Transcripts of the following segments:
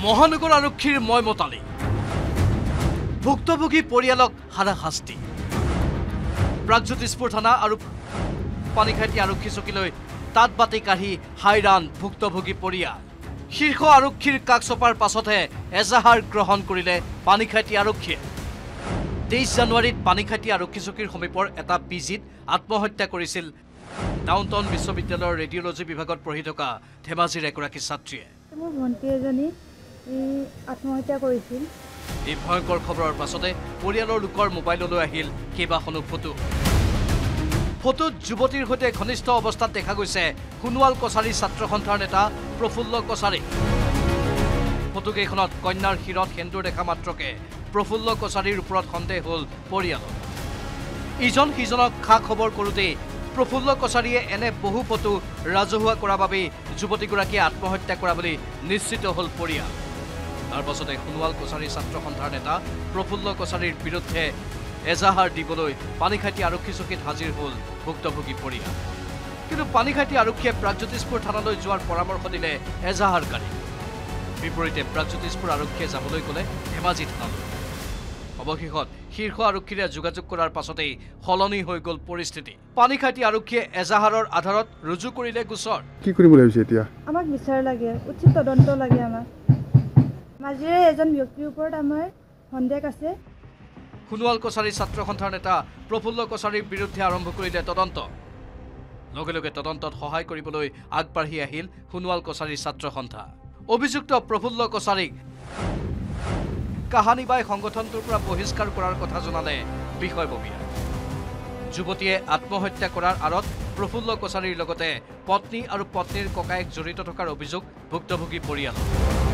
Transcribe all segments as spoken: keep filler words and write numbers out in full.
মহানগৰ আৰক্ষীৰ ময়মতালি ভুক্তভোগী পৰিয়ালক হাৰাশাস্তি প্ৰাগজ্যোতিষপুৰ থানা আৰু পানীখাইটি আৰক্ষী চকীলৈ তাত বাতি কাঢ়ি হাইৰাণ ভুক্তভোগী পৰিয়াল শীৰ্ষ আৰক্ষীৰ কাষ চপাৰ পাছতহে এজাহাৰ গ্ৰহণ কৰিলে পানীখাইটি আৰক্ষীয়ে তেইছ জানুৱাৰীত পানীখাইটি আৰক্ষী চকীৰ সমীপৰ এটা পিজিত আত্মহত্যা কৰিছিল ডাউনটাউন বিশ্ববিদ্যালয়ৰ ৰেডিঅলজি বিভাগত পঢ়ি থকা ধেমাজিৰ এগৰাকী ছাত্ৰীয়ে মোৰ ভণ্টি এজনী আত্মহত্যা কৰিছিল এই ভয়ংকৰ খবৰৰ পাছতে পৰিয়ালৰ লোকৰ মোবাইললৈ আহিল কেইবাখনো ফটো ফটোত যুৱতীৰ সৈতে ঘনিষ্ঠ অৱস্থাত দেখা গৈছে সোণোৱাল কছাৰী ছাত্ৰ সন্থাৰ নেতা প্ৰফুল্ল কছাৰী ফটোকেইখনত কন্যাৰ শিৰত সেন্দুৰ দেখা মাত্ৰকে প্ৰফুল্ল কছাৰীৰ ওপৰত সন্দেহ হ'ল পৰিয়ালৰ ইজন সিজনক খা খবৰ কৰোঁতেই প্ৰফুল্ল কছাৰীয়ে এনে বহু ফটো ৰাজহুৱা কৰাৰ বাবে যুৱতীগৰাকীয়ে আত্মহত্যা কৰা বুলি নিশ্চিত হ'ল পৰিয়াল তাৰ পাছতে সোণোৱাল কছাৰী ছাত্ৰ সন্থাৰ নেতা প্ৰফুল্ল কছাৰীৰ বিৰুদ্ধে এজাহাৰ দিবলৈ পানীখাইটি আৰক্ষী চকীত হাজিৰ হ'ল ভুক্তভোগী পৰিয়াল কিন্তু পানীখাইটি আৰক্ষীয়ে প্ৰাগজ্যোতিষপুৰ থানালৈ যোৱাৰ পৰামৰ্শ দিলে এজাহাৰকাৰী বিপৰীতে প্ৰাগজ্যোতিষপুৰ আৰক্ষীয়ে যাবলৈ গ'লে ধেমাজি থানালৈ অৱশেষত শীৰ্ষ আৰক্ষীৰে যোগাযোগ কৰাৰ পাছতেই সলনি হৈ গ'ল পৰিস্থিতি পানীখাইটি আৰক্ষীয়ে এজাহাৰৰ আধাৰত ৰুজু কৰিলে গোচৰ কি কৰিব লাগিছে এতিয়া আমাক বিচাৰ লাগে উচিত তদন্ত লাগে আমাক মাজেৰে এজন ব্যক্তিৰ ওপৰত আমাৰ সন্দেহ আছে সোণোৱাল কছাৰী ছাত্ৰ সন্থাৰ নেতা প্ৰফুল্ল কছাৰীৰ বিৰুদ্ধে আৰম্ভ কৰিলে তদন্ত লগে লগে তদন্তত সহায় কৰিবলৈ আগবাঢ়ি আহিল সোণোৱাল কছাৰী ছাত্ৰ সন্থা অভিযুক্ত প্ৰফুল্ল কছাৰীক কাহানিবাই সংগঠনটোৰ পৰা বহিষ্কাৰ কৰাৰ কথা জনালে বিষয়ববীয়া যুৱতীয়ে আত্মহত্যা কৰাৰ আঁৰত প্ৰফুল্ল কছাৰীৰ লগতে পত্নী আৰু পত্নীৰ ককায়েক জড়িত থকাৰ অভিযোগ ভুক্তভোগী পৰিয়ালৰ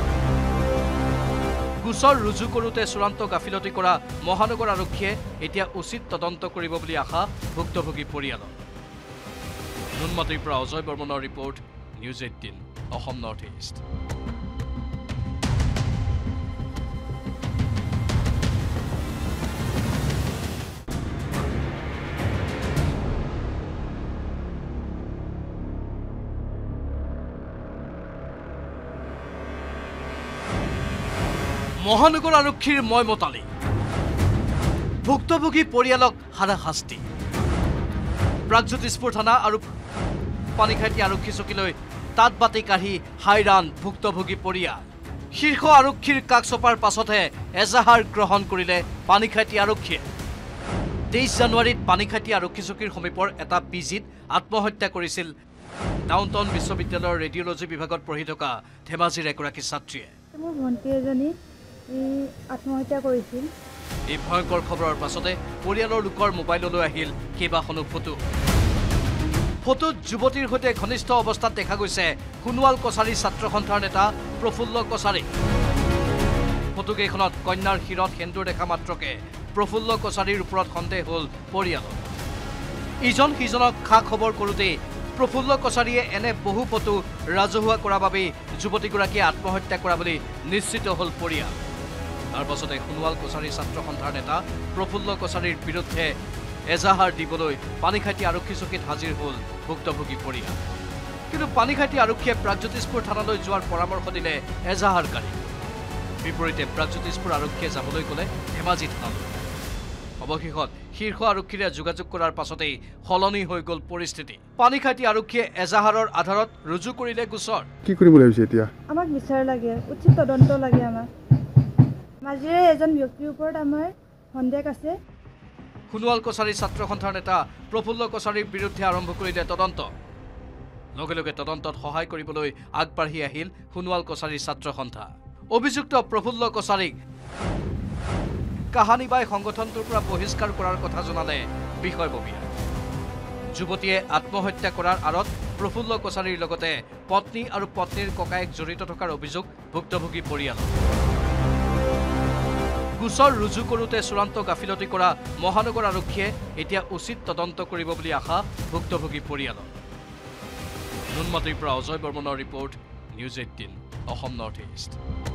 গোচৰ ৰুজু কৰোঁতে চূড়ান্ত গাফিলতি কৰা মহানগৰ আৰক্ষীয়ে এতিয়া উচিত তদন্ত কৰিব বুলি আশা ভুক্তভোগী পৰিয়ালৰ নুনমাটিৰ পৰা অজয় বৰ্মনৰ report news eighteen Assam north east মহানগৰ আৰক্ষীৰ ময়মতালি ভুক্তভোগী পৰিয়ালক হাৰাশাস্তি প্ৰাগজ্যোতিষপুৰ থানা আৰু পানীখাইটি আৰক্ষী চকীলৈ তাত বাতি কাঢ়ি হাইৰাণ ভুক্তভোগী পৰিয়াল শীৰ্ষ আৰক্ষীৰ কাষ চপাৰ পাছতহে এজাহাৰ গ্ৰহণ কৰিলে পানীখাইটি আৰক্ষীয়ে তেইছ জানুৱাৰীত পানীখাইটি আৰক্ষী চকীৰ সমীপৰ এটা পিজিত আত্মহত্যা কৰিছিল ডাউনটাউন বিশ্ববিদ্যালয়ৰ ৰেডিঅলজি বিভাগত পঢ়ি থকা ধেমাজিৰ এগৰাকী ছাত্ৰীয়ে মোৰ ভণ্টি এজনী আত্মহত্যা কৰিছিল এই ভয়ংকৰ খবৰৰ পাছতে পৰিয়ালৰ লোকৰ মোবাইললৈ আহিল কেইবাখনো ফটো ফটোত যুৱতীৰ সৈতে ঘনিষ্ঠ অৱস্থাত দেখা গৈছে সোণোৱাল কছাৰী ছাত্ৰ সন্থাৰ নেতা প্ৰফুল্ল কছাৰী ফটোকেইখনত কন্যাৰ শিৰত সেন্দুৰ দেখা মাত্ৰকে প্ৰফুল্ল কছাৰীৰ ওপৰত সন্দেহ হ'ল পৰিয়ালৰ ইজন সিজনক খা খবৰ কৰোঁতেই প্ৰফুল্ল কছাৰীয়ে এনে বহু ফটো ৰাজহুৱা কৰাৰ বাবে যুৱতীগৰাকীয়ে আত্মহত্যা কৰা বুলি নিশ্চিত হ'ল পৰিয়াল তাৰ পাছতে সোণোৱাল কছাৰী ছাত্ৰ সন্থাৰ নেতা প্ৰফুল্ল কছাৰীৰ বিৰুদ্ধে এজাহাৰ দিবলৈ পানীখাইটি আৰক্ষী চকীত হাজিৰ হ'ল ভুক্তভোগী পৰিয়াল কিন্তু পানীখাইটি আৰক্ষীয়ে প্ৰাগজ্যোতিষপুৰ থানালৈ যোৱাৰ পৰামৰ্শ দিলে এজাহাৰকাৰী বিপৰীতে প্ৰাগজ্যোতিষপুৰ আৰক্ষীয়ে যাবলৈ গ'লে ধেমাজি থানালৈ অৱশেষত শীৰ্ষ আৰক্ষীৰে যোগাযোগ কৰাৰ পাছতেই সলনি হৈ গ'ল পৰিস্থিতি পানীখাইটি আৰক্ষীয়ে এজাহাৰৰ আধাৰত ৰুজু কৰিলে গোচৰ কি কৰিব লাগিছে এতিয়া আমাক বিচাৰ লাগে উচিত তদন্ত লাগে আমাক মাজেৰে এজন ব্যক্তিৰ ওপৰত আমাৰ সন্দেহ আছে সোণোৱাল কছাৰী ছাত্ৰ সন্থাৰ নেতা প্ৰফুল্ল কছাৰীৰ বিৰুদ্ধে আৰম্ভ কৰিলে তদন্ত লগে লগে তদন্তত সহায় কৰিবলৈ আগবাঢ়ি আহিল সোণোৱাল কছাৰী ছাত্ৰ সন্থা অভিযুক্ত প্ৰফুল্ল কছাৰীক কাহানিবাই সংগঠনটোৰ পৰা বহিষ্কাৰ কৰাৰ কথা জনালে বিষয়ববীয়া যুৱতীয়ে আত্মহত্যা কৰাৰ আঁৰত প্ৰফুল্ল কছাৰীৰ লগতে পত্নী আৰু পত্নীৰ ককায়েক জড়িত থকাৰ অভিযোগ ভুক্তভোগী পৰিয়ালৰ গোচৰ ৰুজু কৰোঁতে চূড়ান্ত গাফিলতি কৰা মহানগৰ আৰক্ষীয়ে এতিয়া উচিত তদন্ত কৰিব বুলি আশা ভুক্তভোগী পৰিয়ালৰ নুনমাটিৰ পৰা অজয় বৰ্মনৰ report news eighteen Assam north east